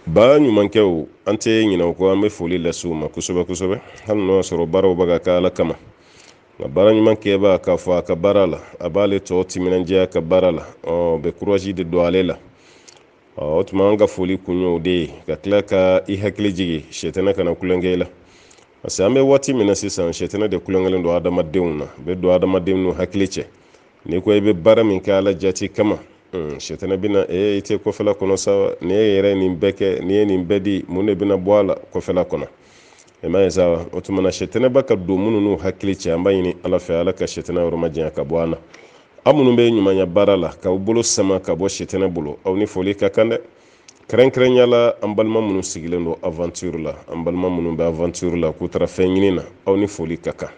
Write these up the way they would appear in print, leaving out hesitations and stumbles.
Ba ɲuman kɛ o an tɛ ɲinɛ ko an bɛ foli lase u ma kosɛbɛ kosɛbɛ hali n'o y'a sɔrɔ baaraw bɛ ka kɛ Ala kama nka baara ɲuman kɛbaa k'a fɔ a ka baara la a b'ale tɔ timinandiya a ka baara la bɛ courage de don ale la o tuma an ka foli kun y'o de ye ka tila ka i hakili jigin sɛtana kana kulonkɛ i la parce que an bɛ waati min na sisan sɛtana de kulonkɛlen don adamadenw na a bɛ don adamadenw n'u hakili cɛ n'i ko i bɛ baara min kɛ Ala jati kama sɛtana bɛna i tɛ kɔfɛla kɔnɔ sa ni e yɛrɛ nin bɛɛ kɛ ni ye nin bɛɛ di mun de bɛna bɔ a la kɔfɛla kɔnɔ i m'a ye sa o tuma na sɛtana ba ka don minnu n'u hakili cɛ an b'a ɲini Ala fɛ Ala ka sɛtana yɔrɔ majanya ka bɔ an na aw minnu bɛ ɲumanya baara la k'aw bolo sama ka bɔ sɛtana bolo aw ni foli ka kan dɛ kɛrɛnkɛrɛnya la an balima minnu sigilen don aventure la an balima minnu bɛ aventure la k'u taara fɛn ɲini na aw ni foli ka kan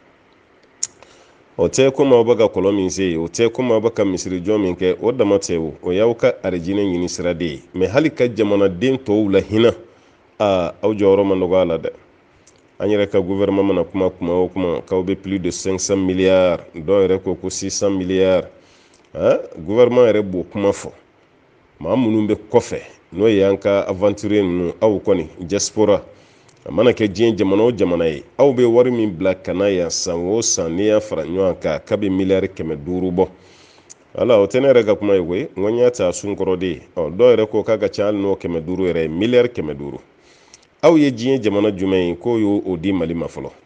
o tɛ komi aw bɛ ka kɔlɔn min se o tɛ komi aw bɛ ka misirijɔ min kɛ o dama tɛ o y'aw ka arijinɛ ɲini sira de ye mais hali ka jamanaden tɔw la hinɛ aw jɔyɔrɔ ma nɔgɔ a la dɛ an yɛrɛ ka gouvernement mana kuma o kuma k'aw bɛ plus de 500 milliards dɔw yɛrɛ ko 600 milliards gouvernement yɛrɛ b'o kuma fɔ maa minnu bɛ kɔfɛ n'o ye an ka aventurier ninnu aw kɔni diaspora a mana kɛ diɲɛ jamana o jamana ye aw bɛ wari min bila ka na yan san o san n'i y'a fara ɲɔgɔn kan k'a bɛ miliyari 500 bɔ ala o tɛ ne yɛrɛ ka kuma ye koyi n ko n y'a ta a sun kɔrɔ de ye dɔw yɛrɛ ko k'a ka ca hali n'o 500 yɛrɛ ye miliyari 500 aw ye diɲɛ jamana jumɛn ye k'o y'o di Mali ma fɔlɔ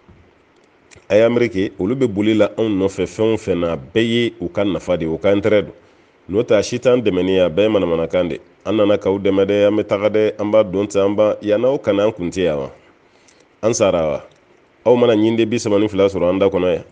a ye Ameriki olu bɛ boli la anw nɔfɛ fɛn o fɛn na a bɛɛ ye u ka nafa de ye u ka intérêt don n'o tɛ a si t'an dɛmɛ ni ye a bɛɛ ye manamanakan de an nana k'aw dɛmɛ dɛ an bɛ taga dɛ an b'a don ten an b'a yan'aw kana an kun tɛ yan wa an sara wa aw mana ɲinde 32 sɔrɔ an da kɔnɔ yan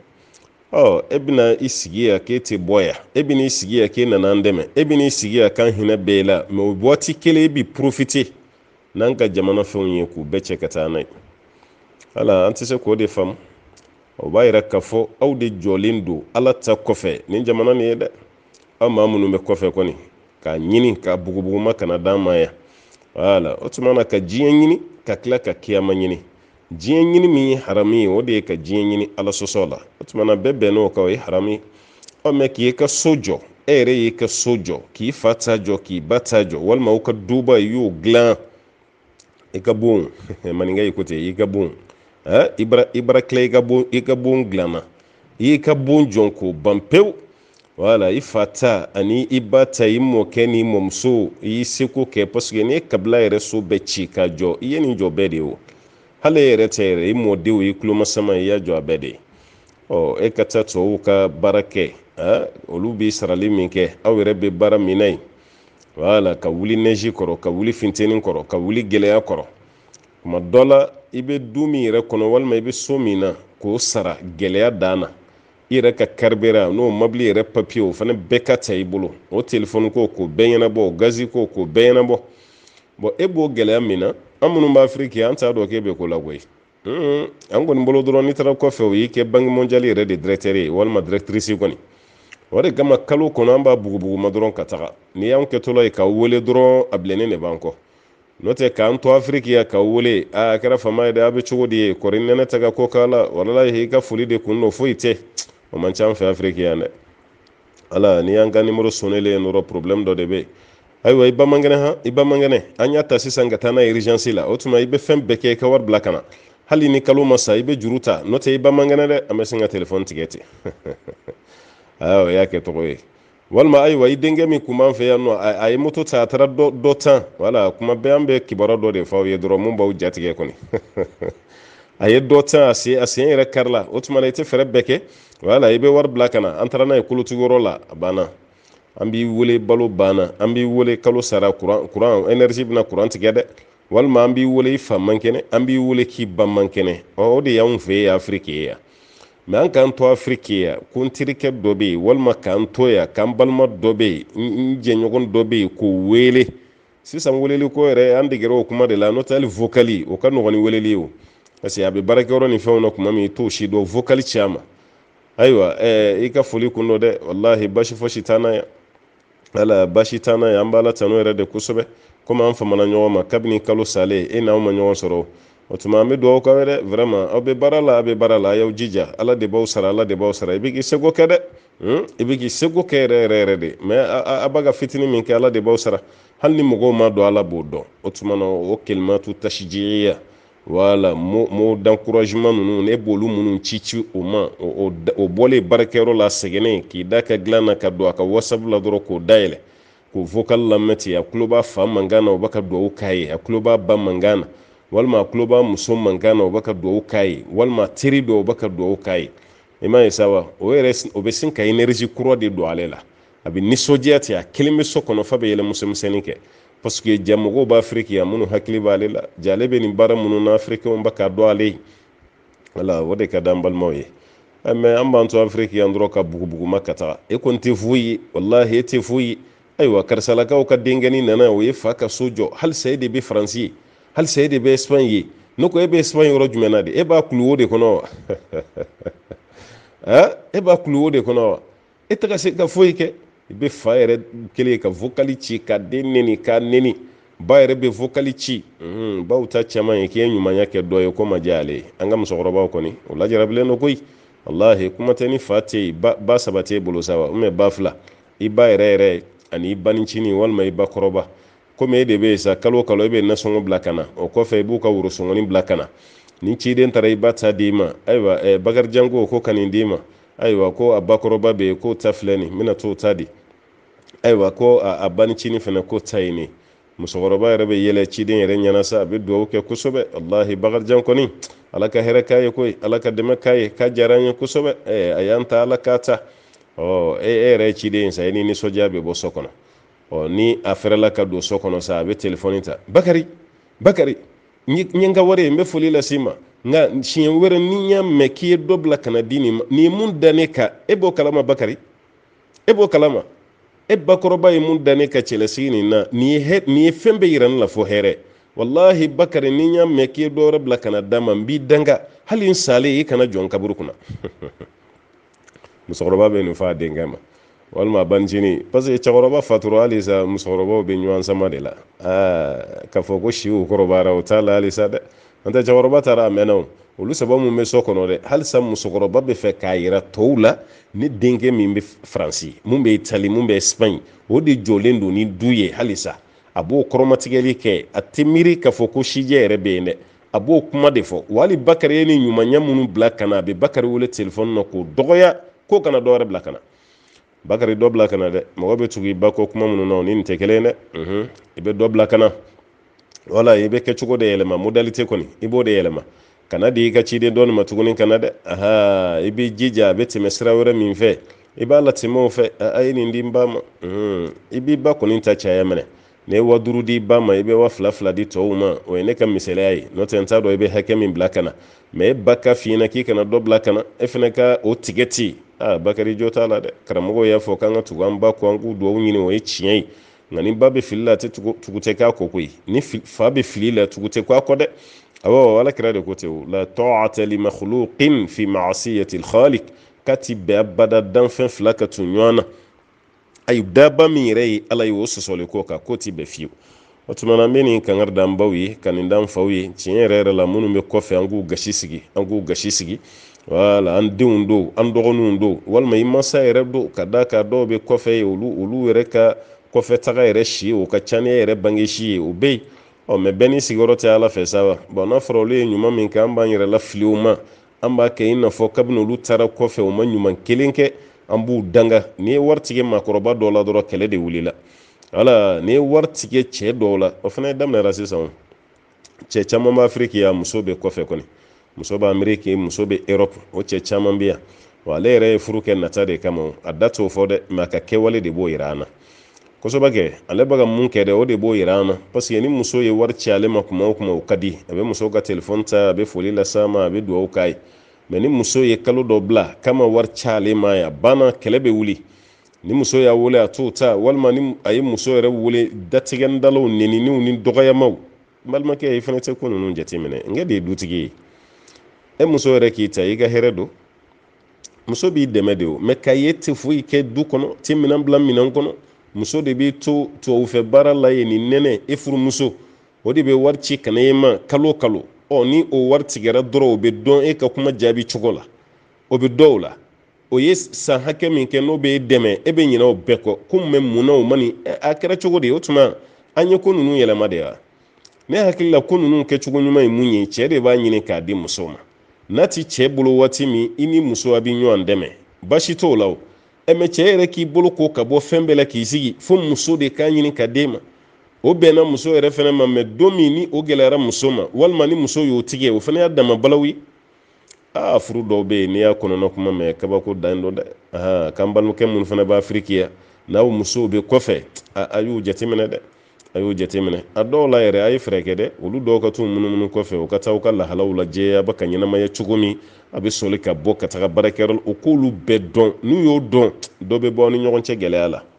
e bɛna i sigi yan k'e tɛ bɔ yan e bɛna i sigi yan k'e nana an dɛmɛ e bɛna i sigi yan k'an hinɛ bɛɛ la mais o waati kelen e bɛ profiter n'an ka jamana fɛnw ye k'u bɛɛ cɛ ka taa n'a ye ala an tɛ se k'o de faamu o b'a yira k'a fɔ aw de jɔlen don Ala ta kɔfɛ nin jamana nin ye dɛ aw maa minnu bɛ kɔfɛ kɔni k'a ɲini k'a bugubuguma kana d'an ma yan voilà o tuma na ka diɲɛ ɲini ka tila ka kiyama ɲini diɲɛ ɲini min ye haramu ye o de ye ka diɲɛ ɲini Ala sɔsɔ la o tuma na bɛɛ bɛnn'o kan o ye haramu ye mais k'i ka so jɔ e yɛrɛ y'i ka so jɔ k'i fa ta jɔ k'i ba ta jɔ walima aw ka duba i y'o dilan i ka bon maninka yi ko ten i ka bon i bara tila i ka bon dilanna i y'i ka bon jɔ k'o ban pewu wala i fa ta ani i ba ta i mɔkɛ ni mɔmuso i y'i seko kɛ parce que n'i ye kabila yɛrɛ so bɛɛ ci ka jɔ i ye nin jɔ bɛɛ de ye o hali e yɛrɛ tɛ yɛrɛ i mɔdenw i tulomasama i y'a jɔ a bɛɛ de ye e ka taa tubabuw ka baara kɛ olu bɛ sarali min kɛ aw yɛrɛ bɛ baara min na yen wala ka wuli neji kɔrɔ ka wuli funteni kɔrɔ ka wuli gɛlɛya kɔrɔ tuma dɔ la i bɛ du min yɛrɛ kɔnɔ walima i bɛ so min na k'o sara gɛlɛya dan na i yɛrɛ ka carburant n'o mobili yɛrɛ papier o fana bɛɛ ka ta i bolo o telefɔni ko k'o bɛɛ ɲɛnabɔ o gazi ko k'o bɛɛ ɲɛnabɔ bon e b'o gɛlɛya min na an minnu bɛ Afiriki an t'a dɔn k'e bɛ ko la koyi an kɔni bolo dɔrɔn n'i taara kɔfɛ o y'i kɛ banque mondiale yɛrɛ de directeur ye walima directrice kɔni o de kama kalo kɔnɔ an b'a bugubuguma dɔrɔn ka taga n'i y'anw kɛtɔla ye k'aw wele dɔrɔn a bilennen de b'an kɔ n'o tɛ k'an to Afiriki yan k'aw wele a kɛra fama ye dɛ a bɛ cogo di ye kɔri nɛnɛ tɛ ka ko k'a la walahi i ka foli de kun don foyi tɛ o man ca an fɛ Afiriki yan dɛ ala ni y'an ka numéro sonnelen ye nɔrɔ problème dɔ de bɛ yen ayiwa i bamankɛnɛ an y'a ta sisan ka taa n'a ye urgence la o tuma i bɛ fɛn bɛɛ kɛ i ka wari bila ka na hali ni kalo ma sa i bɛ juru ta n'o tɛ i bamankɛnɛ dɛ an bɛ sin ka téléphone tigɛ ten o y'a kɛ tɔgɔ ye walima ayiwa i denkɛ min kun b'an fɛ yan nɔ a ye moto ta a taara dɔ tan wala kuma bɛɛ an bɛ kibaruya dɔ de fɔ aw ye dɔrɔn mun b'aw jatigɛ kɔni a ye dɔ tan a sen yɛrɛ kari la o tuma na i tɛ fɛɛrɛ bɛɛ kɛ wala i bɛ wari bila ka na an taara n'a ye kolotigiyɔrɔ la a banna an b'i wele balo banna an b'i wele kalo sara courant énergie bɛna courant tigɛ dɛ walima an b'i wele i fa man kɛnɛ an b'i wele k'i ba man kɛnɛ o de y'anw fɛ yen Afiriki ye yan mais an k'an to Afiriki yan ko n terikɛ dɔ bɛ yen walima k'an to yan k'an balima dɔ bɛ yen n jɛɲɔgɔn dɔ bɛ yen k'o wele sisan weleli ko yɛrɛ an degera o kuma de la n'o tɛ hali vocali o ka nɔgɔn ni weleli ye o parce que a bɛ baarakɛyɔrɔ ni fɛnw na kuma min i t'o si dɔn vocali ci a ma ayiwa i ka foli kun don dɛ wallahi basi fosi t'an na yan ala basi t'an na yan an b'ala tanu yɛrɛ de kosɛbɛ komi an famana ɲɔgɔn ma kabini kalo salen e n'anw ma ɲɔgɔn sɔrɔ o tuma an bɛ dugawu k'aw ye dɛ vraiment aw bɛ baara la a bɛ baara la a y'aw jija ala de b'aw sara ala de b'aw sara i bɛ k'i seko kɛ dɛ i bɛ k'i seko kɛ yɛrɛ yɛrɛ yɛrɛ de mais a b'a ka fitinin min kɛ ala de b'aw sara hali ni mɔgɔw ma dɔn ala b'o dɔn o tuma na o kelimatu tashjiya wala mo d'encouragement ninnu ne b'olu minnu ci o ma o bɔlen baarakɛyɔrɔ la sɛgɛnnen k'i da ka dilan na ka don a ka whatsapp la dɔrɔn k'o dayɛlɛ k'o vocal lamɛn ten a tulo b'a fa mankan na o bɛ ka dugawu k'a ye a tulo b'a ba mankan na walima a tulo b'a muso mankan na o bɛ ka dugawu k'a ye walima teri dɔ o bɛ ka dugawu k'a ye i m'a ye sa wa o bɛ sin ka énergie kura de don ale la a bɛ nisɔndiya ten a kelen bɛ so kɔnɔ fa bɛ yɛlɛ musomisɛnnin kɛ parce que ja mɔgɔw b'a Afiriki yan minnu hakili b'ale la ja ale bɛ nin baara minnu na Afirikiw bɛ k'a dɔn ale ye wala o de ka di an balimaw ye mais an b'an to Afiriki yan dɔrɔn ka bugubuguma ka taga e kɔni tɛ foyi ye walahi e tɛ foyi ye ayiwa karisalakaw ka denkɛnin nana o ye fa ka so jɔ halisa e de bɛ Faransi ye halisa e de bɛ Espagne ye ne ko e bɛ Espagne yɔrɔ jumɛn na de e b'a kulu o de kɔnɔ wa e b'a kulu o de kɔnɔ wa e tɛ ka se ka foyi kɛ i bɛ fa yɛrɛ kelen ka vocal ci ka den neni k'a neni ba yɛrɛ bɛ vocal ci baw ta caman ye k'i ye ɲumanya kɛ dɔ ye ko ma diya ale ye an ka musokɔrɔbaw kɔni o lajarabilen don koyi wallahi kuma tɛ ni fa tɛ yen ba saba t'e bolo sa wa mais ba fila i ba yɛrɛ yɛrɛ ani i banicinin walima i ba kɔrɔba komi e de bɛ yen sa kalo o kalo e bɛ nasɔngɔ bila ka na o kɔfɛ i b'u ka worosɔngɔnin bila ka na ni ciden taara i ba ta d'i ma ayiwa Bakarijan ko ka nin d'i ma ayiwa ko a bakɔrɔba bɛ yen k'o ta filɛ nin n bɛna t'o ta di ayiwa ko a banicinin fana k'o ta ye nin musokɔrɔba yɛrɛ bɛ yɛlɛ ciden yɛrɛ ɲɛna sa a bɛ dugawu kɛ kosɛbɛ wallahi Bakarijan kɔni ala ka hɛrɛ k'a ye koyi ala ka dɛmɛ k'a ye k'a diyara an ye kosɛbɛ a y'an ta ala k'a ta e yɛrɛ ye ciden ye sa e ni nisɔndiya bɛ bɔ so kɔnɔ ni a fɛrɛla ka don so kɔnɔ sa a bɛ telefɔni ta Bakari n ye n ka wari ye n bɛ foli lase ma nka siɲɛ wɛrɛ ni n y'a mɛn k'i ye dɔ bila ka na di nin ma nin ye mun da ne kan e b'o kalama Bakari e b'o kalama e bakɔrɔba ye mun da ne ka cɛlasigi nin na nin ye fɛn bɛɛ yira ne la fɔ hɛrɛ wallahi Bakari ni n y'a mɛn k'i ye dɔ wɛrɛ bila ka na d'a ma n b'i danga hali n salen i kana jɔ n kaburu kunna musokɔrɔba bɛ nin fɔ a denkɛ ma walima a banicinin parce que cɛkɔrɔba fatura halisa musokɔrɔbaw bɛ ɲɔgɔn sama de la k'a fɔ ko siw kɔrɔbayara o t'a la halisa dɛ n'o tɛ cɛkɔrɔba taara a mɛnna olu saba min bɛ so kɔnɔ dɛ halisa musokɔrɔba bɛ fɛ k'a yira tɔw la ni denkɛ min bɛ Faransi mun bɛ Itali mun bɛ Espagne o de jɔlen don ni du ye halisa a b'o kɔrɔmatigɛli kɛ a tɛ miiri k'a fɔ ko sijɛ yɛrɛ bɛ yen dɛ a b'o kuma de fɔ wa hali Bakari ye ni ɲumanya minnu bila ka na a bɛ Bakari wele telefɔni na k'o dɔgɔya k'o kana dɔ wɛrɛ bila ka na Bakari dɔ bila ka na dɛ mɔgɔ bɛ tugu i ba kɔ kuma minnu na o ni nin tɛ kelen ye dɛ i bɛ dɔ bila ka na wala i bɛ kɛcogo de yɛlɛma modalité kɔni i b'o de yɛlɛma kana di i ka ciden dɔɔni ma tuguni kana dɛ i b'i jija a bɛ tɛmɛ sira wɛrɛ min fɛ i b'a latɛmɛ o fɛ a ye nin di n ba ma i b'i ba kɔni ta caya minɛ n'i ye 5000 di i ba ma i bɛ 2000 di tɔw ma o ye ne ka misaliya ye n'o tɛ n t'a dɔn i bɛ hakɛ min bila ka na mais e ba ka f'i ɲɛna k'i kana dɔ bila ka na e fana ka o tigɛ ten Bakari jo t'a la dɛ karamɔgɔw y'a fɔ k'an ka tugu an ba kɔ an k'u dugawu ɲini o ye tiɲɛ ye nka ni ba bɛ fili la a tɛ tugu tɛ k'a kɔ koyi ni fa bɛ fili la tugu tɛ k'a kɔ dɛ awɔ alakira de ko ten o la ta'ata li makhluqin fi ma'siyati al-khaliq k'a ti bɛn abada danfɛn fila ka tun ɲɔgɔn na ayi daba min yɛrɛ ye ala ye o sɔsɔli kɔ kan k'o ti bɛn fiyewu o tuma na an bɛ nin kankari da an baw ye ka nin da an faw ye tiɲɛ yɛrɛ yɛrɛ la minnu bɛ kɔfɛ an k'u gasi sigi wala an denw don an dɔgɔninw don walima i mansa yɛrɛ don ka d'a kan dɔw bɛ kɔfɛ ye olu yɛrɛ ka kɔfɛ taga yɛrɛ si ye o ka ca ni e yɛrɛ bange si ye o bɛ yen mais bɛɛ n'i sigiyɔrɔ tɛ ala fɛ sa wa bon n'a fɔra olu ye ɲuman min kɛ an b'an yɛrɛ lafili o ma an b'a kɛ i n'a fɔ kabini olu taara kɔfɛ u ma ɲuman kelen kɛ an b'u danga n'i ye wari tigɛ maakɔrɔba dɔw la dɔrɔn kɛlɛ de wulila wala n'i ye wari tigɛ cɛ dɔw la o fana daminɛra sisan cɛ caman bɛ Afiriki yan muso bɛ kɔfɛ kɔni muso bɛ Ameriki muso bɛ Europe o cɛ caman bɛ yan wa ale yɛrɛ ye furu kɛ nata de kama a da t'o fɔ dɛ mais a ka kɛwale de b'o yira an na kosɛbɛ kɛ ale bɛ ka mun kɛ dɛ o de b'o yira an na parce que ni muso ye wari ci ale ma kuma o kuma o ka di a bɛ muso ka telefɔni ta a bɛ foli las'a ma a bɛ dugawu k'a ye mais ni muso ye kalo dɔ bila k'a ma wari ci ale ma ye a banna kɛlɛ bɛ wuli ni muso y'a wele a t'o ta walima ni a ye muso yɛrɛ wele datigɛndalaw neniniw ni dɔgɔyamaw n balimakɛ i fana tɛ ko ninnu jateminɛ n kɛ de ye dutigi ye e muso yɛrɛ k'i ta i ka hɛrɛ don muso b'i dɛmɛ de o mais ka ye tɛ foyi kɛ du kɔnɔ tɛ minɛn bila minɛn kɔnɔ muso de b'i to tubabu fɛ baara la yen ni nɛnɛ e furumuso o de bɛ wari ci kana e ma kalo kalo ni o wari tigɛra dɔrɔn o bɛ dɔn e ka kuma jaabi cogo la o bɛ dɔw la o ye san hakɛ min kɛ n'o bɛ dɛmɛ e bɛ ɲinɛ o bɛɛ kɔ ko mɛ munna o mani a kɛra cogo de o tuma an ye ko ninnu yɛlɛma de wa ne hakili la ko ninnu kɛcogo ɲuman ye mun ye cɛ de b'a ɲini k'a di muso ma n'a ti cɛ bolo waati min i ni muso a bɛ ɲɔgɔn dɛmɛ basi t'o la o mɛ cɛ yɛrɛ k'i bolo ko ka bɔ fɛn bɛɛ la k'i sigi fo muso de k'a ɲini ka den ma o bɛnna muso yɛrɛ fana ma mɛ don min ni o gɛlɛyara muso ma walima ni muso y'o tigɛ o fana y'a dama balawu ye furu dɔw bɛ yen n'i y'a kɔnɔna kuma mɛn kabako dan dɔ dɛ k'an balimakɛ minnu fana b'a firikiya n'aw musow bɛ kɔfɛ a y'u jateminɛ dɛ a y'u jateminɛ a dɔw la yɛrɛ a ye fɛɛrɛ kɛ dɛ olu dɔw ka t'u munumunu kɔfɛ u ka taa u ka lahalaw lajɛ a bɛ ka ɲɛnamaya cogo min a bɛ sɔli ka bɔ ka taga baarakɛyɔrɔ o k'olu bɛɛ dɔn n'u y'o dɔn dɔ bɛ bɔ aw ni ɲɔgɔn cɛ gɛlɛya la